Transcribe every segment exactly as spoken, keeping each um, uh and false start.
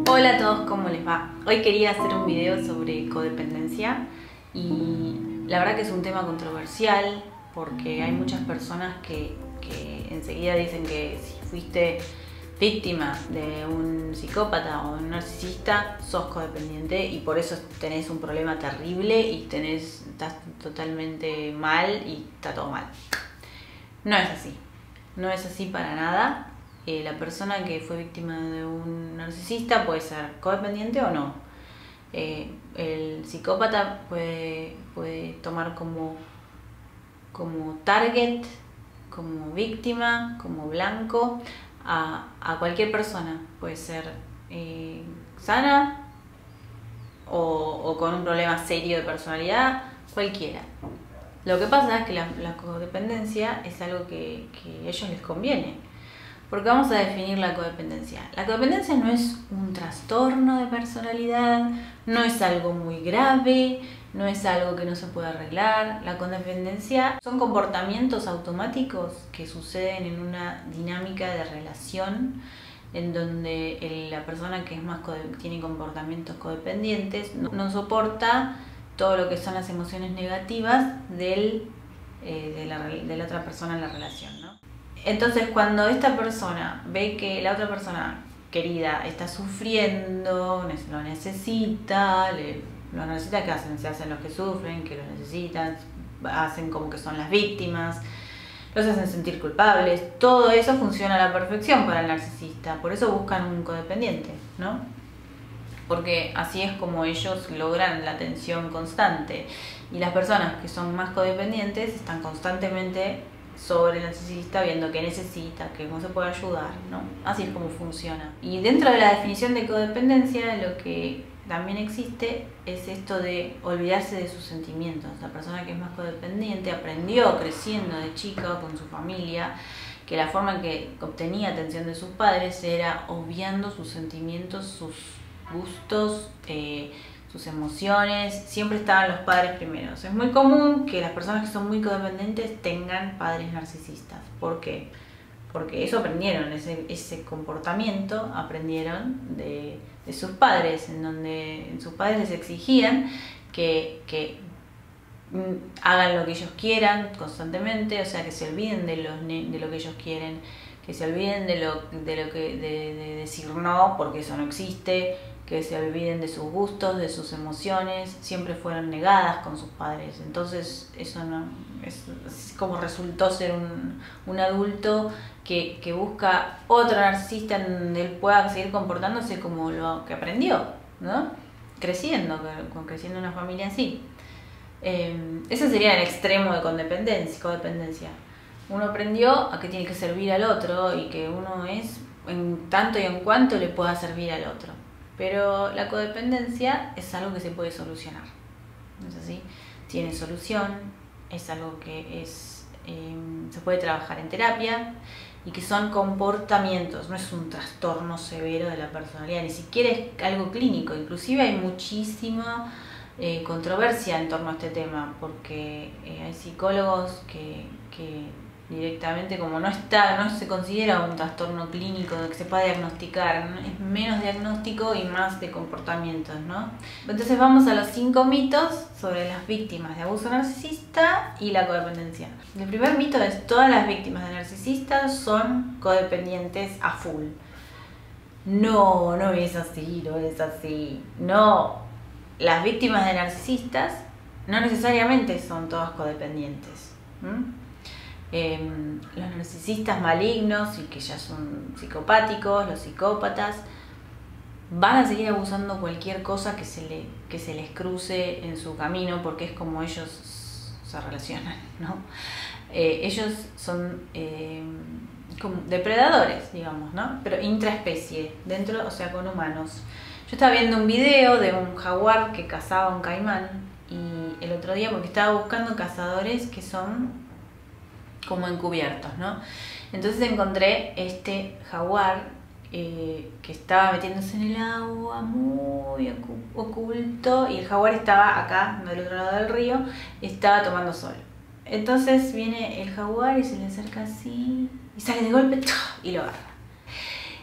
Hola a todos, ¿cómo les va? Hoy quería hacer un video sobre codependencia y la verdad que es un tema controversial porque hay muchas personas que, que enseguida dicen que si fuiste víctima de un psicópata o un narcisista sos codependiente y por eso tenés un problema terrible y tenés, estás totalmente mal y está todo mal. No es así, no es así para nada. Eh, la persona que fue víctima de un narcisista puede ser codependiente o no. Eh, el psicópata puede, puede tomar como, como target, como víctima, como blanco a, a cualquier persona. Puede ser eh, sana o, o con un problema serio de personalidad, cualquiera. Lo que pasa es que la, la codependencia es algo que, que a ellos les conviene. Porque vamos a definir la codependencia. La codependencia no es un trastorno de personalidad, no es algo muy grave, no es algo que no se puede arreglar. La codependencia son comportamientos automáticos que suceden en una dinámica de relación en donde el, la persona que es más tiene comportamientos codependientes no, no soporta todo lo que son las emociones negativas del, eh, de, la, de la otra persona en la relación, ¿no? Entonces, cuando esta persona ve que la otra persona querida está sufriendo, lo necesita, le, lo necesita, ¿qué hacen? Se hacen los que sufren, que lo necesitan, hacen como que son las víctimas, los hacen sentir culpables. Todo eso funciona a la perfección para el narcisista, por eso buscan un codependiente, ¿no? Porque así es como ellos logran la atención constante. Y las personas que son más codependientes están constantemente sobre el narcisista, viendo qué necesita, que cómo se puede ayudar, ¿no? Así es como funciona. Y dentro de la definición de codependencia, lo que también existe es esto de olvidarse de sus sentimientos. La persona que es más codependiente aprendió creciendo de chica con su familia que la forma en que obtenía atención de sus padres era obviando sus sentimientos, sus gustos, eh, sus emociones, siempre estaban los padres primeros. Es muy común que las personas que son muy codependientes tengan padres narcisistas. ¿Por qué? Porque eso aprendieron, ese, ese comportamiento aprendieron de, de sus padres, en donde sus padres les exigían que, que hagan lo que ellos quieran constantemente, o sea, que se olviden de, los, de lo que ellos quieren, que se olviden de lo, de lo que de, de decir no, porque eso no existe, que se olviden de sus gustos, de sus emociones, siempre fueron negadas con sus padres. Entonces eso no es, es como resultó ser un, un adulto que, que busca otro narcisista en donde él pueda seguir comportándose como lo que aprendió, ¿no? Creciendo, creciendo en una familia así. Eh, ese sería el extremo de codependencia, codependencia. Uno aprendió a que tiene que servir al otro y que uno es en tanto y en cuanto le pueda servir al otro. Pero la codependencia es algo que se puede solucionar, ¿no es así? Tiene solución, es algo que es, eh, se puede trabajar en terapia y que son comportamientos, no es un trastorno severo de la personalidad, ni siquiera es algo clínico. Inclusive hay muchísima eh, controversia en torno a este tema porque eh, hay psicólogos que, que directamente, como no está, no se considera un trastorno clínico que se pueda diagnosticar, ¿no? Es menos diagnóstico y más de comportamientos, ¿no? Entonces vamos a los cinco mitos sobre las víctimas de abuso narcisista y la codependencia. El primer mito es: todas las víctimas de narcisistas son codependientes a full. No, no es así, no es así. No, las víctimas de narcisistas no necesariamente son todas codependientes. ¿Mm? Eh, los narcisistas malignos y que ya son psicopáticos, los psicópatas, van a seguir abusando cualquier cosa que se, le, que se les cruce en su camino porque es como ellos se relacionan, ¿no? Eh, ellos son eh, como depredadores, digamos, ¿no? Pero intraespecie, dentro, o sea, con humanos. Yo estaba viendo un video de un jaguar que cazaba un caimán y el otro día, porque estaba buscando cazadores que son como encubiertos, ¿no? Entonces encontré este jaguar eh, que estaba metiéndose en el agua muy oculto y el jaguar estaba acá, del otro lado del río, estaba tomando sol. Entonces viene el jaguar y se le acerca así y sale de golpe y lo agarra.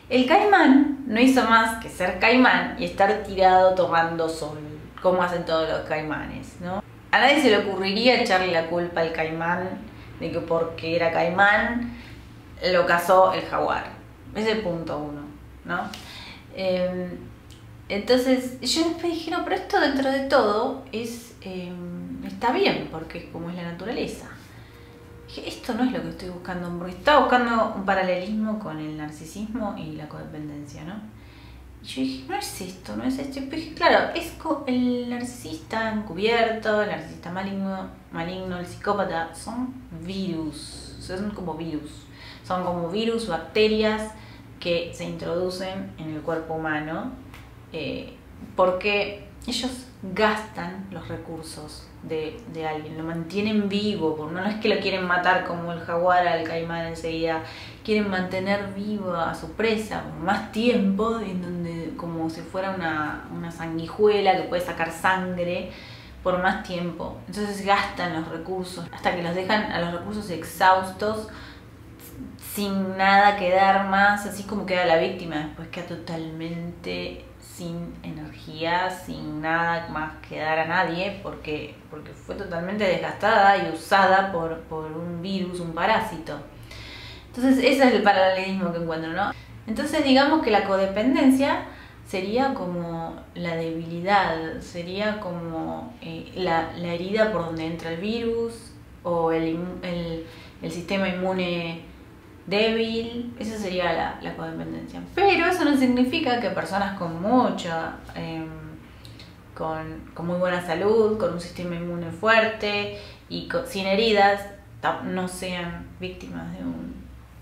El caimán no hizo más que ser caimán y estar tirado tomando sol, como hacen todos los caimanes, ¿no? A nadie se le ocurriría echarle la culpa al caimán de que porque era caimán lo cazó el jaguar. Ese es el punto uno, ¿no? Eh, entonces yo después dije, no, pero esto dentro de todo es, eh, está bien, porque es como es la naturaleza. Dije, esto no es lo que estoy buscando, porque estaba buscando un paralelismo con el narcisismo y la codependencia, ¿no? Y yo dije, no es esto, no es esto. Y dije, claro, es el narcisista encubierto, el narcisista maligno, maligno, el psicópata, son virus, son como virus. Son como virus, bacterias que se introducen en el cuerpo humano eh, porque ellos gastan los recursos de, de alguien, lo mantienen vivo, porque no es que lo quieren matar como el jaguar al caimán enseguida, quieren mantener viva a su presa por más tiempo, en donde como si fuera una, una sanguijuela que puede sacar sangre por más tiempo. Entonces gastan los recursos hasta que los dejan a los recursos exhaustos, sin nada quedar más, así como queda la víctima, después queda totalmente sin energía, sin nada más que dar a nadie, porque, porque fue totalmente desgastada y usada por, por un virus, un parásito. Entonces ese es el paralelismo que encuentro, ¿no? Entonces digamos que la codependencia sería como la debilidad, sería como eh, la, la herida por donde entra el virus o el, el, el sistema inmune débil. Esa sería la, la codependencia. Pero eso no significa que personas con mucha, eh, con, con muy buena salud, con un sistema inmune fuerte y con, sin heridas, no sean víctimas de un,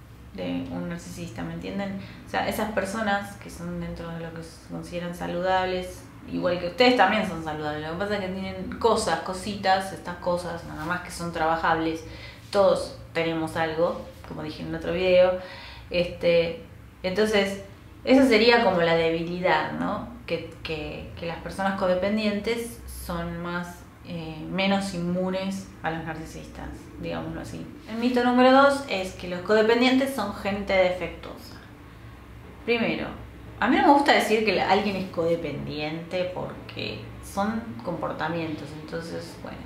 de un narcisista, ¿me entienden? O sea, esas personas que son dentro de lo que se consideran saludables, igual que ustedes también son saludables, lo que pasa es que tienen cosas, cositas, estas cosas, nada más que son trabajables. Todos tenemos algo, como dije en otro video, este, entonces esa sería como la debilidad, ¿no? Que, que, que las personas codependientes son más, eh, menos inmunes a los narcisistas, digámoslo así. El mito número dos es que los codependientes son gente defectuosa. Primero, a mí no me gusta decir que alguien es codependiente porque son comportamientos, entonces, bueno,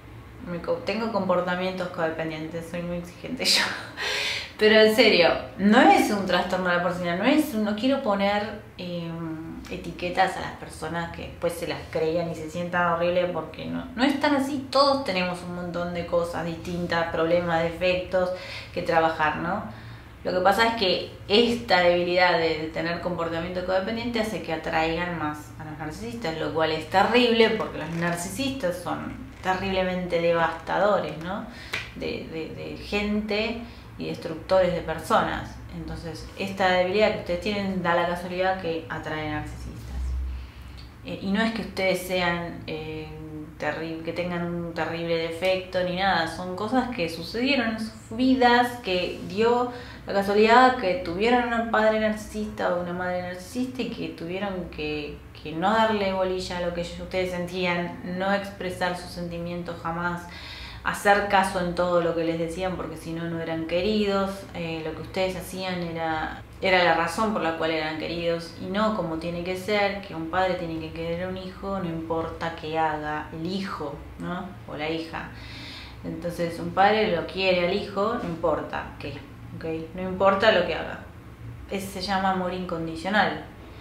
tengo comportamientos codependientes, soy muy exigente yo. Pero en serio, no es un trastorno de la personalidad, no es, no quiero poner eh, etiquetas a las personas que después se las crean y se sientan horribles, porque no, no es tan así. Todos tenemos un montón de cosas distintas, problemas, defectos que trabajar, ¿no? Lo que pasa es que esta debilidad de, de tener comportamiento codependiente hace que atraigan más a los narcisistas, lo cual es terrible porque los narcisistas son terriblemente devastadores, ¿no? De, de, de gente y destructores de personas. Entonces, esta debilidad que ustedes tienen da la casualidad que atrae narcisistas. Eh, y no es que ustedes sean eh, terrible, que tengan un terrible defecto ni nada, son cosas que sucedieron en sus vidas, que dio la casualidad que tuvieron un padre narcisista o una madre narcisista y que tuvieron que, que no darle bolilla a lo que ustedes sentían, no expresar sus sentimientos jamás, hacer caso en todo lo que les decían porque si no, no eran queridos. Eh, lo que ustedes hacían era, era la razón por la cual eran queridos y no como tiene que ser, que un padre tiene que querer a un hijo, no importa qué haga el hijo, ¿no? O la hija. Entonces un padre lo quiere al hijo, no importa qué, ¿okay? No importa lo que haga. Eso se llama amor incondicional.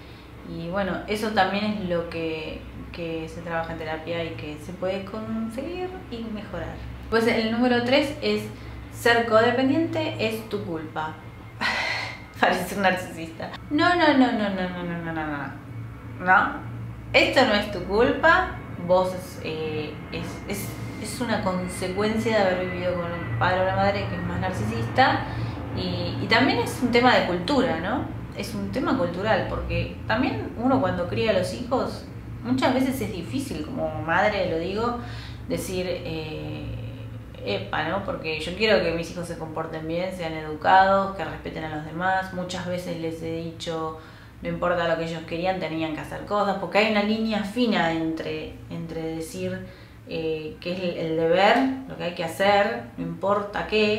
Y bueno, eso también es lo que, que se trabaja en terapia y que se puede conseguir y mejorar. Pues el número tres es: ser codependiente es tu culpa. Parece un narcisista. No, no, no, no, no, no, no, no, no, no. No, esto no es tu culpa. Vos eh, es, es, es una consecuencia de haber vivido con un padre o una madre que es más narcisista. Y, y también es un tema de cultura, ¿no? Es un tema cultural, porque también uno cuando cría a los hijos, muchas veces es difícil, como madre lo digo, decir, eh, epa, ¿no? Porque yo quiero que mis hijos se comporten bien, sean educados, que respeten a los demás. Muchas veces les he dicho, no importa lo que ellos querían, tenían que hacer cosas, porque hay una línea fina entre, entre decir eh, que es el, el deber, lo que hay que hacer, no importa qué,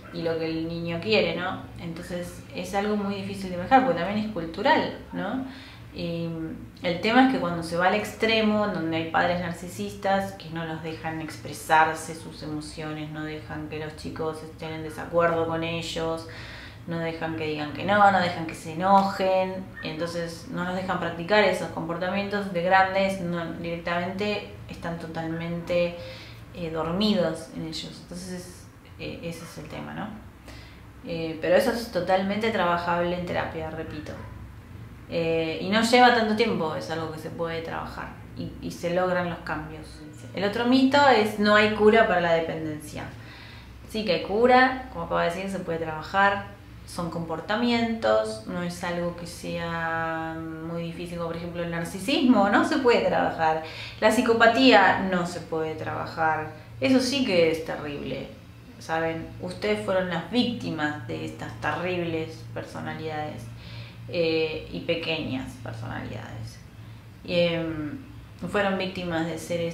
y lo que el niño quiere, ¿no? Entonces es algo muy difícil de manejar porque también es cultural, ¿no? Y el tema es que cuando se va al extremo, donde hay padres narcisistas que no los dejan expresarse sus emociones, no dejan que los chicos estén en desacuerdo con ellos, no dejan que digan que no, no dejan que se enojen, entonces no los dejan practicar esos comportamientos de grandes, no, directamente están totalmente eh, dormidos en ellos. Entonces eh, ese es el tema, ¿no? Eh, pero eso es totalmente trabajable en terapia, repito. Eh, y no lleva tanto tiempo, es algo que se puede trabajar y, y se logran los cambios. El otro mito es: no hay cura para la dependencia. Sí que hay cura, como acabo de decir, se puede trabajar, son comportamientos, no es algo que sea muy difícil, como por ejemplo el narcisismo, no se puede trabajar, la psicopatía no se puede trabajar, eso sí que es terrible, ¿saben? Ustedes fueron las víctimas de estas terribles personalidades. Eh, y pequeñas personalidades. Eh, fueron víctimas de seres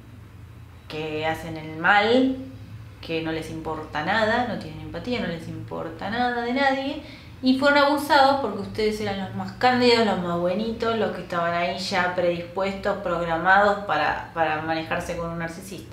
que hacen el mal, que no les importa nada, no tienen empatía, no les importa nada de nadie, y fueron abusados porque ustedes eran los más cándidos, los más buenitos, los que estaban ahí ya predispuestos, programados para, para manejarse con un narcisista.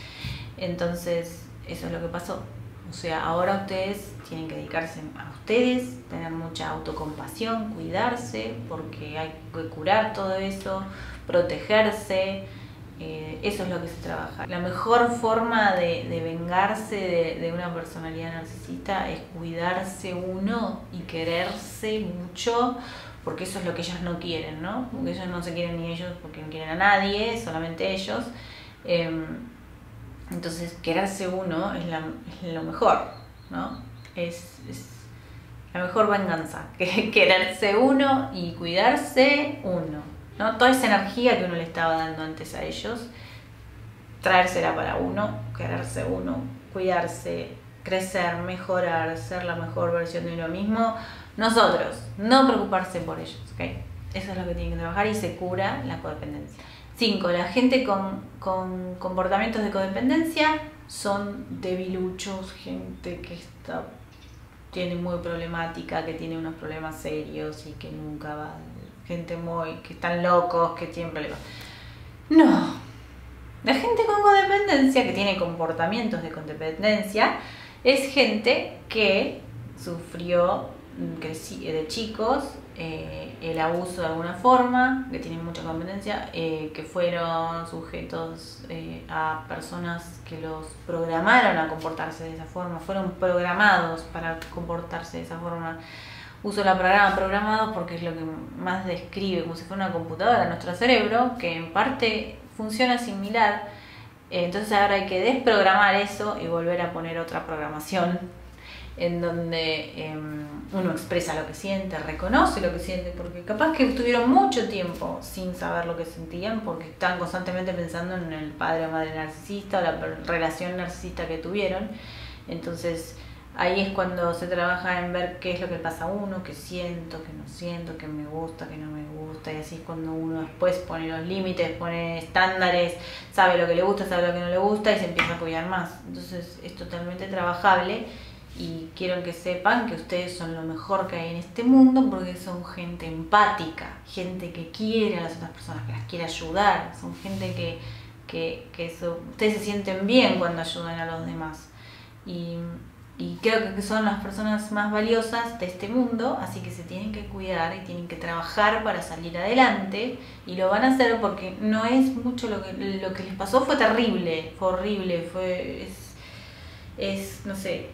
Entonces, eso es lo que pasó. O sea, ahora ustedes tienen que dedicarse a ustedes, tener mucha autocompasión, cuidarse, porque hay que curar todo eso, protegerse, eh, eso es lo que se trabaja. La mejor forma de, de vengarse de, de una personalidad narcisista es cuidarse uno y quererse mucho, porque eso es lo que ellos no quieren, ¿no? Porque ellos no se quieren ni ellos, porque no quieren a nadie, solamente ellos. Eh, Entonces, quererse uno es, la, es lo mejor, ¿no? Es, es la mejor venganza, que quererse uno y cuidarse uno, ¿no? Toda esa energía que uno le estaba dando antes a ellos, traérsela para uno, quererse uno, cuidarse, crecer, mejorar, ser la mejor versión de uno mismo. Nosotros, no preocuparse por ellos, ¿ok? Eso es lo que tienen que trabajar y se cura la codependencia. cinco. La gente con, con comportamientos de codependencia son debiluchos, gente que está, tiene muy problemática, que tiene unos problemas serios y que nunca va, gente muy, que están locos, que tienen problemas. No, la gente con codependencia, que tiene comportamientos de codependencia, es gente que sufrió de chicos eh, el abuso de alguna forma, que tienen mucha codependencia, eh, que fueron sujetos eh, a personas que los programaron a comportarse de esa forma, fueron programados para comportarse de esa forma. Uso la palabra programados porque es lo que más describe, como si fuera una computadora, nuestro cerebro, que en parte funciona similar. Eh, entonces ahora hay que desprogramar eso y volver a poner otra programación en donde eh, uno expresa lo que siente, reconoce lo que siente, porque capaz que estuvieron mucho tiempo sin saber lo que sentían porque están constantemente pensando en el padre o madre narcisista o la relación narcisista que tuvieron. Entonces ahí es cuando se trabaja en ver qué es lo que le pasa a uno, qué siento, qué no siento, qué me gusta, qué no me gusta, y así es cuando uno después pone los límites, pone estándares, sabe lo que le gusta, sabe lo que no le gusta y se empieza a cuidar más. Entonces es totalmente trabajable. Y quiero que sepan que ustedes son lo mejor que hay en este mundo porque son gente empática, gente que quiere a las otras personas, que las quiere ayudar, son gente que, que, que eso, ustedes se sienten bien cuando ayudan a los demás. Y, y creo que son las personas más valiosas de este mundo, así que se tienen que cuidar y tienen que trabajar para salir adelante y lo van a hacer porque no es mucho lo que, lo que les pasó, fue terrible, fue horrible, fue, es, es no sé...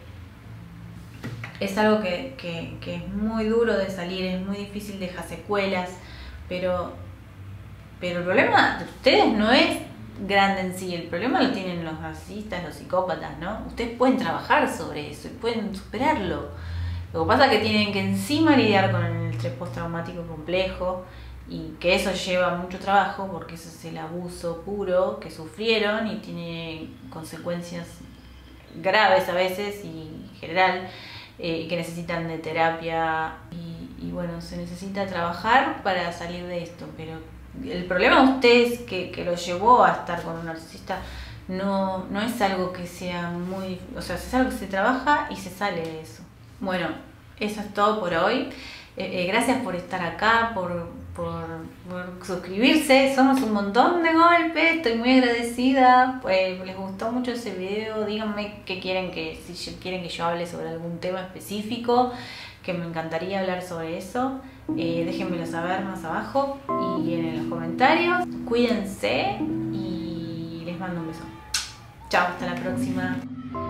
Es algo que, que, que es muy duro de salir, es muy difícil, deja secuelas, pero, pero el problema de ustedes no es grande en sí, el problema lo tienen los narcisistas, los psicópatas, ¿no? Ustedes pueden trabajar sobre eso y pueden superarlo. Lo que pasa es que tienen que encima lidiar con el estrés postraumático complejo y que eso lleva mucho trabajo porque eso es el abuso puro que sufrieron y tiene consecuencias graves a veces y en general. Eh, que necesitan de terapia y, y bueno, se necesita trabajar para salir de esto, pero el problema de ustedes que, que los llevó a estar con un narcisista no, no es algo que sea muy... O sea, es algo que se trabaja y se sale de eso. Bueno, eso es todo por hoy. Eh, eh, gracias por estar acá, por, por, por suscribirse. Somos un montón de golpe. Estoy muy agradecida. Eh, les gustó mucho ese video. Díganme qué quieren que, si quieren que yo hable sobre algún tema específico, que me encantaría hablar sobre eso. Eh, déjenmelo saber más abajo y en los comentarios. Cuídense y les mando un beso. Chao, hasta la próxima.